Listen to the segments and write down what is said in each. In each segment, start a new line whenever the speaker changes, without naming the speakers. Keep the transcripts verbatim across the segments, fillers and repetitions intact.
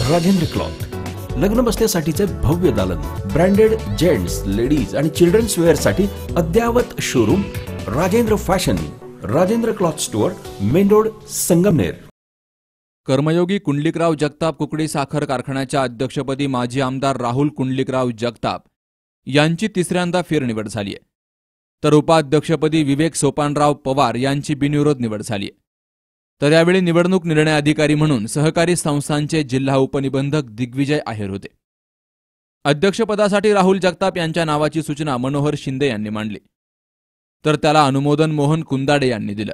Rajendra cloth, लग्न बसण्यासाठीचे भव्य दालन, ब्रँडेड जेंट्स, लेडीज आणि चिल्ड्रन्स वेअर साठी अद्यावत showroom Rajendra fashion, Rajendra cloth store, main road, Sangamner.
कर्मयोगी कुंडलिकराव जगताप कुकडी साखर कारखान्याच्या अध्यक्षपदी माजी आमदार राहुल कुंडलिकराव जगताप यांची तिसऱ्यांदा फेरनिवड झाली आहे, तर उपाध्यक्षपदी विवेक सोपानराव पवार यांची बिनविरोध निवड झाली आहे। तर यावेळी निवडणूक निर्णय अधिकारी म्हणून सहकारी संस्थांचे जिल्हा उपनिबंधक दिग्विजय आहेर होते। अध्यक्षपदासाठी राहुल जगताप यांच्या नावाची सूचना मनोहर शिंदे यांनी मांडली, तर त्याला अनुमोदन मोहन कुंदाडे यांनी दिलं।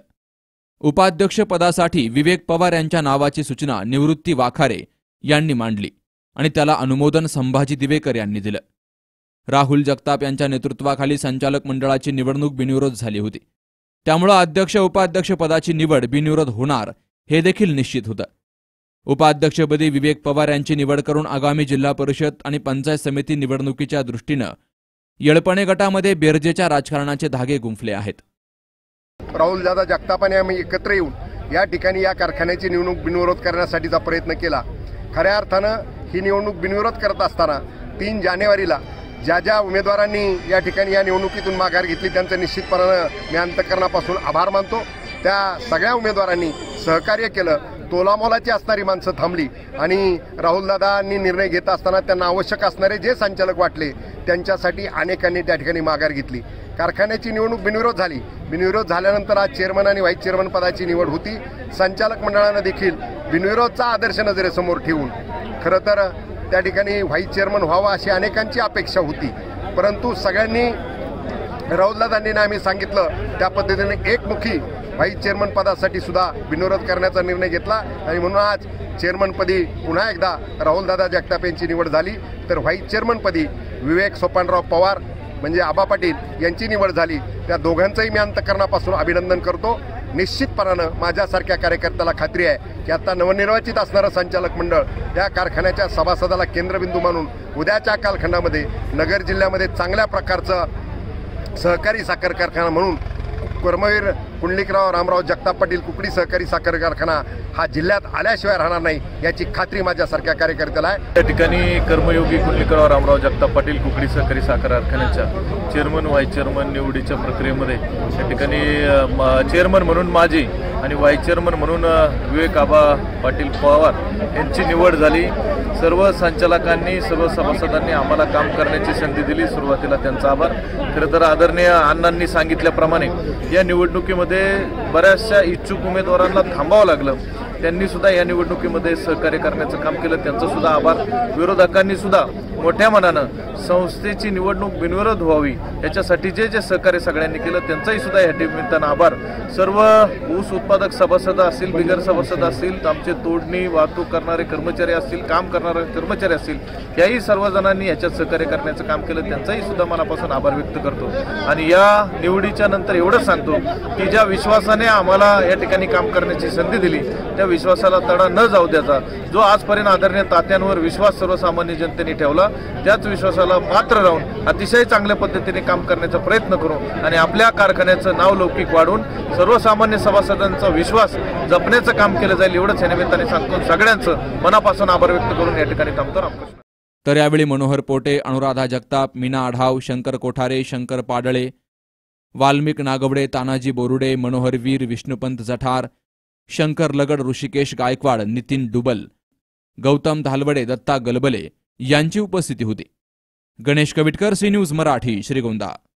उपाध्यक्षपदासाठी विवेक पवार यांच्या नावाची सूचना निवृत्ती वाखारे यांनी मांडली आणि त्याला अनुमोदन संभाजी दिवेकर यांनी दिलं। राहुल जगताप यांच्या नेतृत्वाखाली संचालक मंडळाची निवडणूक बिनविरोध झाली होती, त्यामुळे अध्यक्ष उपाध्यक्ष पदाची निवड बिनविरोध होणार हे देखील निश्चित होतं। उपाध्यक्षपदी विवेक पवार यांची निवड करून आगामी जिल्हा परिषद आणि पंचायत समिती निवडणुकीच्या दृष्टीनं येळपणे गटामध्ये बेरजेच्या राजकारणाचे धागे गुंफले आहेत।
राहुल दादा जगतापाने आम्ही एकत्र येऊन या ठिकाणी या कारखान्याची निवडणूक बिनविरोध करण्यासाठीचा प्रयत्न केला। खऱ्या अर्थानं ही निवडणूक बिनविरोध करत असताना तीन जानेवारीला ज्या ज्या उमेदवारांनी या ठिकाणी या निवडणुकीतून माघार घेतली त्यांचं निश्चितपणानं मी अंतःकरणापासून आभार मानतो। त्या सगळ्या उमेदवारांनी सहकार्य केलं, तोलामोलाची असणारी माणसं थांबली आणि राहुलदादांनी निर्णय घेत असताना त्यांना आवश्यक असणारे जे संचालक वाटले त्यांच्यासाठी अनेकांनी त्या ठिकाणी माघार घेतली। कारखान्याची निवडणूक बिनविरोध झाली। बिनविरोध झाल्यानंतर आज चेअरमन आणि व्हाईस चेअरमन पदाची निवड होती। संचालक मंडळानं देखील बिनविरोधचा आदर्श नजरेसमोर ठेवून खरं तर त्या ठिकाणी व्हाईस चेअरमन व्हावा अशी अनेकांची अपेक्षा होती, परंतु सगळ्यांनी राहुलदादांनी आम्ही सांगितलं त्या पद्धतीने एकमुखी व्हाईस चेअरमन पदासाठी सुद्धा बिनविरोध करण्याचा निर्णय घेतला आणि म्हणून आज चेअरमनपदी पुन्हा एकदा राहुलदादा जगताप यांची निवड झाली, तर व्हाईस चेअरमनपदी विवेक सोपानराव पवार म्हणजे आबा पाटील यांची निवड झाली। त्या दोघांचंही मी अंतःकरणापासून अभिनंदन करतो। निश्चितपणानं माझ्यासारख्या कार्यकर्त्याला खात्री आहे की आता नवनिर्वाचित असणारं संचालक मंडळ या कारखान्याच्या सभासदाला केंद्रबिंदू मानून उद्याच्या कालखंडामध्ये नगर जिल्ह्यामध्ये चांगल्या प्रकारचं सहकारी साखर कारखाना म्हणून कर्मवीर कुंडलिकराव रामराव जगताप पाटील कुकडी सहकारी साखर कारखाना हा जिल्ह्यात आल्याशिवाय राहणार नाही याची खात्री माझ्यासारख्या कार्यकर्त्याला आहे।
या ठिकाणी कर्मयोगी कुंडलिकराव रामराव जगताप पाटील कुकडी सहकारी साखर कारखान्याच्या चेअरमन व्हाईस चेअरमन निवडीच्या प्रक्रियेमध्ये या ठिकाणी चेअरमन म्हणून माझी आणि व्हाईस चेअरमन म्हणून विवेक आबा पाटील पवार यांची निवड झाली। सर्व संचालकांनी सर्व सभासदांनी आम्हाला काम करण्याची संधी दिली, सुरुवातीला त्यांचा आभार। खरं तर आदरणीय अण्णांनी सांगितल्याप्रमाणे या निवडणुकीमध्ये बऱ्याचशा इच्छुक उमेदवारांना थांबावं लागलं, त्यांनी सुद्धा या निवडणुकीमध्ये सहकार्य करण्याचं काम केलं, त्यांचं सुद्धा आभार। विरोधकांनी सुद्धा मोठ्या मनानं संस्थेची निवडणूक बिनविरोध व्हावी याच्यासाठी जे जे सहकार्य सगळ्यांनी केलं त्यांचाही सुद्धा या निमित्तानं आभार। सर्व ऊस उत्पादक सभासद असतील, बिगर सभासद असतील, आमचे तोडणी वाहतूक करणारे कर्मचारी असतील, काम करणारे कर्मचारी असतील, याही सर्वजणांनी याच्यात सहकार्य करण्याचं काम केलं, त्यांचाही सुद्धा मनापासून आभार व्यक्त करतो। आणि या निवडीच्या नंतर एवढंच सांगतो की ज्या विश्वासाने आम्हाला या ठिकाणी काम करण्याची संधी दिली त्या विश्वासाला तडा न जाऊ द्यायचा, जो आजपर्यंत आदरणीय तात्यांवर विश्वास सर्वसामान्य जनतेने ठेवला त्याच विश्वासाला पात्र राहून अतिशय चांगल्या पद्धतीने काम करण्याचा प्रयत्न करू आणि आपल्या कारखान्याचं नाव लौकिक वाढवून सर्वसामान्य सभासदांचा विश्वास जपण्याचं काम केलं जाईल एवढंच या निमित्ताने सांगतो। सगळ्यांचं मनापासून आभार व्यक्त करून या ठिकाणी थांबतो। रामकृष्ण।
तर यावेळी मनोहर पोटे, अनुराधा जगताप, मीना आढाव, शंकर कोठारे, शंकर पाडळे, वाल्मिक नागवडे, तानाजी बोरुडे, मनोहर वीर, विष्णुपंत जठार, शंकर लगड, ऋषिकेश गायकवाड, नितीन डुबल, गौतम धालवडे, दत्ता गलबले यांची उपस्थिती होती। Ganesh Kavitkar, C news Marathi, Shrigonda.